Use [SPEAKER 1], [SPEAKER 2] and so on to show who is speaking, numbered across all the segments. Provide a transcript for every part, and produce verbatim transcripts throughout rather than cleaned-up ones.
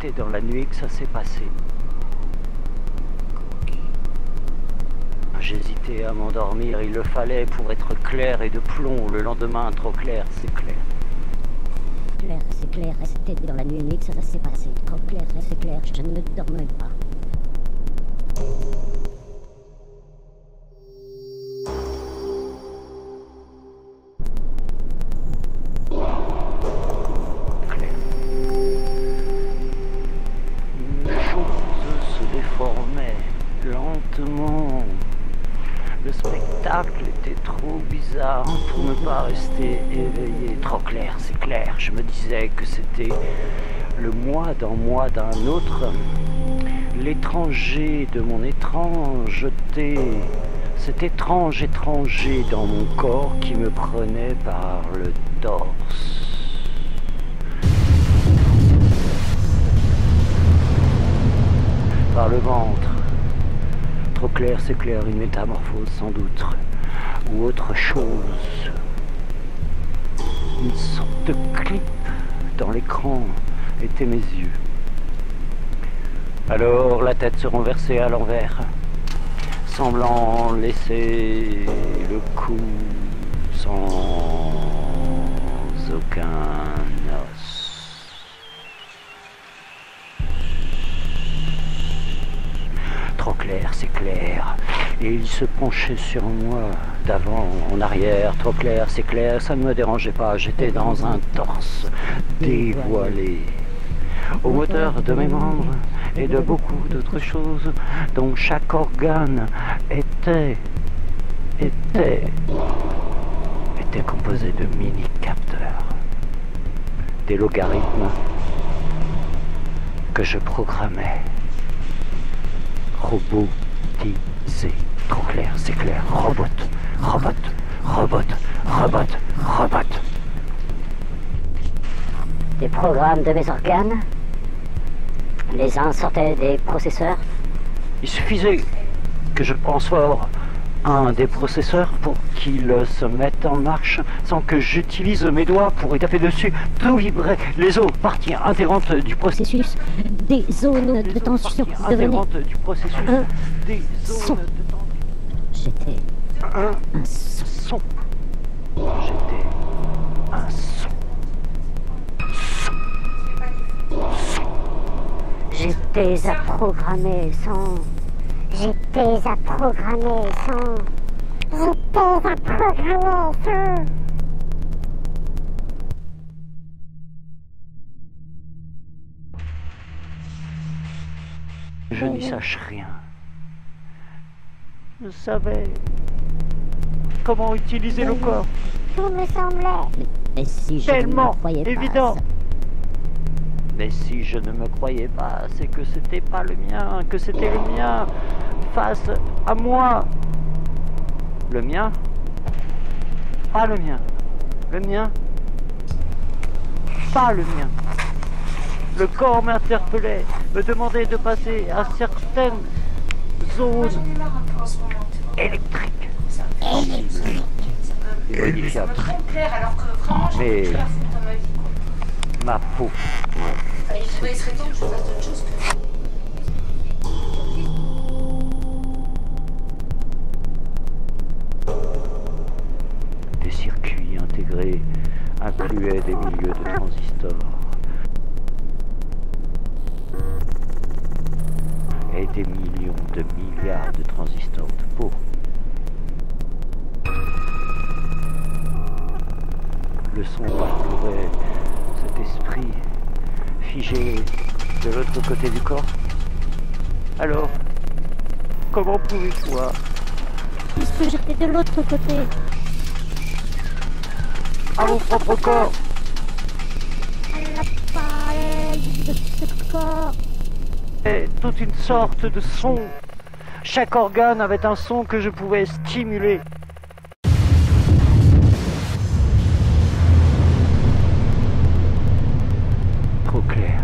[SPEAKER 1] C'était dans la nuit que ça s'est passé. J'hésitais à m'endormir, il le fallait pour être clair et de plomb. Le lendemain, trop clair, c'est clair.
[SPEAKER 2] Clair, c'est clair, c'était dans la nuit que ça s'est passé. Trop clair, c'est clair, je ne dormais pas.
[SPEAKER 1] Clair. Une chose se déformait lentement. Le spectacle était trop bizarre pour ne pas rester éveillé. Trop clair, c'est clair. Je me disais que c'était le moi dans moi d'un autre. L'étranger de mon étrangeté. Cet étrange étranger dans mon corps qui me prenait par le torse. Par le ventre. Trop clair, c'est clair, une métamorphose sans doute, ou autre chose. Une sorte de clip dans l'écran étaient mes yeux. Alors la tête se renversait à l'envers, semblant laisser le cou sans aucun os. Trop clair, c'est clair. Et il se penchait sur moi, d'avant en arrière. Trop clair, c'est clair, ça ne me dérangeait pas. J'étais dans un torse dévoilé. Au moteur de mes membres et de beaucoup d'autres choses dont chaque organe était, était, était composé de mini-capteurs. Des logarithmes que je programmais. Robotisé. Trop clair, c'est clair. Robot, robot, robot, robot, robot.
[SPEAKER 2] Des programmes de mes organes. Les uns sortaient des processeurs.
[SPEAKER 1] Il suffisait que je pense fort un des processeurs pour qu'il se mette en marche sans que j'utilise mes doigts pour y taper dessus. Tout vibrait. Les os, parties intégrantes du processus.
[SPEAKER 2] Des zones de tension devenaient
[SPEAKER 1] du processus.
[SPEAKER 2] un
[SPEAKER 1] Des
[SPEAKER 2] son.
[SPEAKER 1] zones de tension.
[SPEAKER 2] J'étais
[SPEAKER 1] Un
[SPEAKER 2] un son.
[SPEAKER 1] son. J'étais un son. Son.
[SPEAKER 2] J'étais à programmer sans. J'étais à programmer sans. J'étais à programmer sans.
[SPEAKER 1] Je n'y sache rien. Je savais comment utiliser le corps.
[SPEAKER 2] Tout me semblait. Mais si je
[SPEAKER 1] Tellement
[SPEAKER 2] ne croyais pas
[SPEAKER 1] évident.
[SPEAKER 2] ça.
[SPEAKER 1] Mais si je ne me croyais pas, c'est que c'était pas le mien, que c'était le mien face à moi. Le mien? Pas le mien. Le mien? Pas le mien. Le corps m'interpellait, me demandait de passer à certaines zones électriques. Et modifiables.
[SPEAKER 3] Très clair alors que vraiment j'ai
[SPEAKER 1] Mais-
[SPEAKER 3] plus rien à foutre dans ma vie.
[SPEAKER 1] Ma peau.
[SPEAKER 3] Allez, il serait temps que je fasse d'autres choses que.
[SPEAKER 1] Des circuits intégrés incluaient des milieux de transistors et des millions de milliards de transistors de peau. Le son parcourait cet esprit figé de l'autre côté du corps. Alors, comment pouvais-je voir?
[SPEAKER 2] Puisque j'étais de l'autre côté.
[SPEAKER 1] À mon propre corps?
[SPEAKER 2] L'appareil de ce corps.
[SPEAKER 1] Et toute une sorte de son. Chaque organe avait un son que je pouvais stimuler. Trop clair.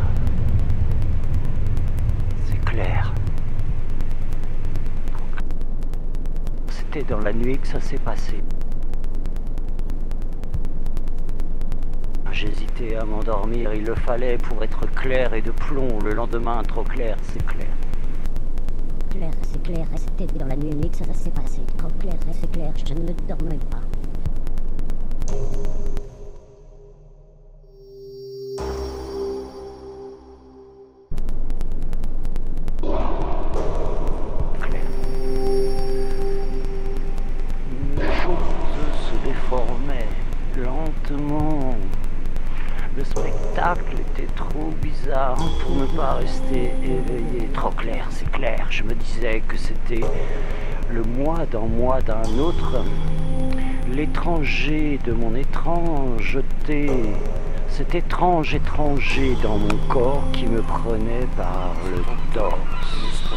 [SPEAKER 1] C'est clair. C'était dans la nuit que ça s'est passé. j'hésitais à m'endormir, il le fallait pour être clair et de plomb. Le lendemain, trop clair, c'est clair.
[SPEAKER 2] Clair, c'est clair, resté dans la nuit, que ça s'est passé. Trop clair, c'est clair, je ne dormais pas.
[SPEAKER 1] Clair. Une chose se déformait lentement. Le spectacle était trop bizarre pour ne pas rester éveillé. Trop clair, c'est clair. Je me disais que c'était le moi dans moi d'un autre. L'étranger de mon étrangeté. Cet étrange étranger dans mon corps qui me prenait par le torse.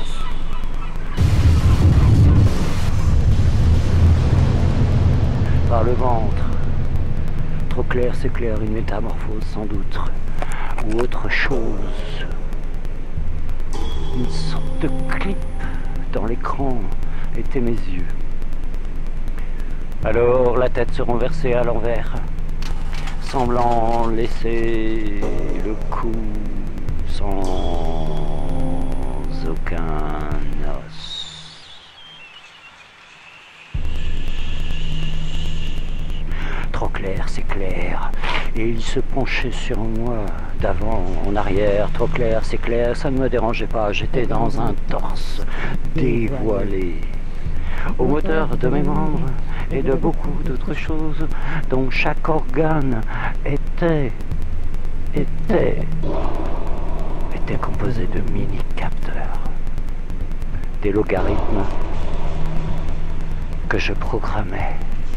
[SPEAKER 1] Par le ventre. Trop clair, c'est clair, une métamorphose sans doute, ou autre chose. Une sorte de clip dans l'écran étaient mes yeux. Alors la tête se renversait à l'envers, semblant laisser le cou sans aucun os. Trop clair, c'est clair, et il se penchait sur moi, d'avant en arrière. Trop clair, c'est clair, ça ne me dérangeait pas, j'étais dans un torse dévoilé, au moteur de mes membres et de beaucoup d'autres choses, dont chaque organe était, était, était composé de mini-capteurs, des logarithmes que je programmais.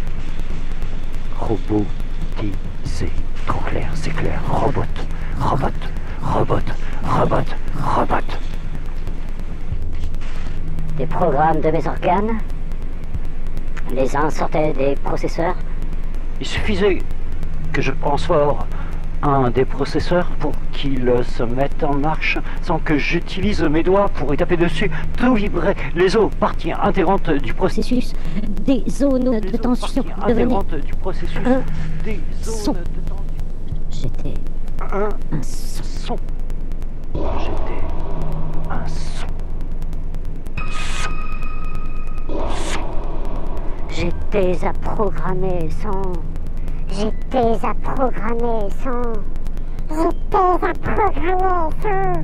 [SPEAKER 1] Robotisé. Trop clair, c'est clair. Robot, robot, robot, robot, robot.
[SPEAKER 2] Des programmes de mes organes. Les uns sortaient des processeurs.
[SPEAKER 1] Il suffisait que je pense fort un des processeurs pour qu'il se mette en marche sans que j'utilise mes doigts pour y taper dessus. Tout vibrait. Les os, parties intégrantes du processus.
[SPEAKER 2] Des zones de tension devenaient
[SPEAKER 1] du processus.
[SPEAKER 2] un
[SPEAKER 1] Des zones
[SPEAKER 2] son.
[SPEAKER 1] de tension.
[SPEAKER 2] J'étais
[SPEAKER 1] Un
[SPEAKER 2] un son.
[SPEAKER 1] son. J'étais un son. Son. Son.
[SPEAKER 2] J'étais à programmer sans. J'étais à programmer sans. J'étais à programmer sans.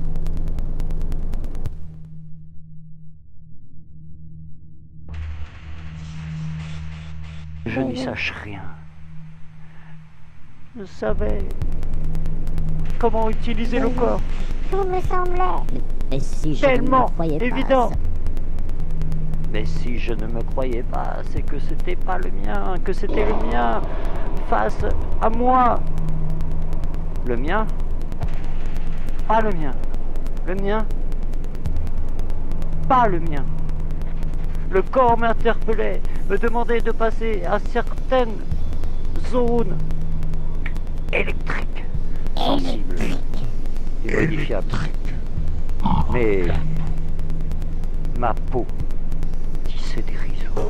[SPEAKER 1] Je n'y sache rien. Je savais comment utiliser le corps.
[SPEAKER 2] Tout me semblait. Et si je
[SPEAKER 1] Tellement
[SPEAKER 2] ne me croyais pas,
[SPEAKER 1] évident.
[SPEAKER 2] ça-
[SPEAKER 1] Mais si je ne me croyais pas, c'est que c'était pas le mien, que c'était le mien face à moi. Le mien? Pas le mien. Le mien? Pas le mien. Le corps m'interpellait, me demandait de passer à certaines zones électriques, sensibles et modifiables. Mais ma peau tissait des riseaux.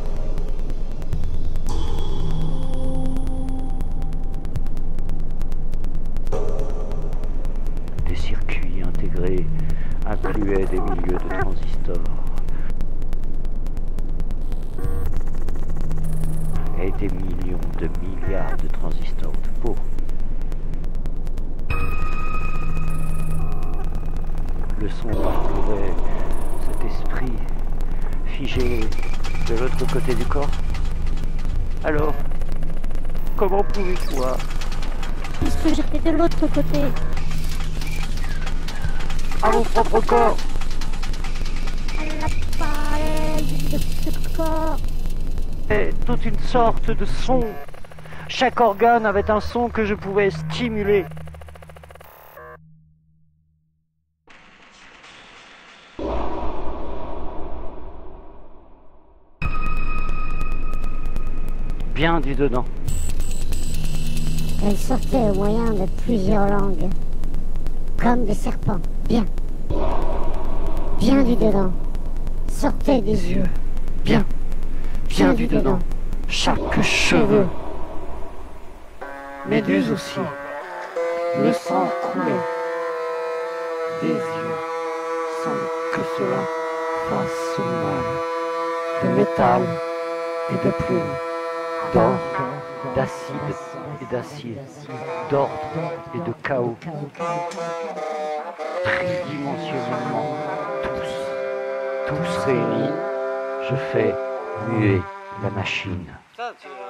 [SPEAKER 1] Des circuits intégrés incluaient des milieux de transistors et des millions de milliards de transistors de peau. Le son parcourait cet esprit figé de l'autre côté du corps. Alors, comment pouvais-toi,
[SPEAKER 2] Puisque j'étais de l'autre côté.
[SPEAKER 1] à mon propre corps,
[SPEAKER 2] L'appareil de ce corps.
[SPEAKER 1] et toute une sorte de son. Chaque organe avait un son que je pouvais stimuler. Bien du dedans.
[SPEAKER 2] Elle sortait au moyen de plusieurs langues. Comme des serpents. Bien. Bien du dedans. Sortait des yeux.
[SPEAKER 1] Bien. Bien du dedans. Chaque cheveu. Méduse aussi. Le sang coulait des yeux sans que cela fasse mal. De métal et de plumes, d'or, d'acide et d'acier, d'ordre et de chaos. Tridimensionnellement, tous, tous réunis, je fais muer la machine.
[SPEAKER 4] Putain, tu-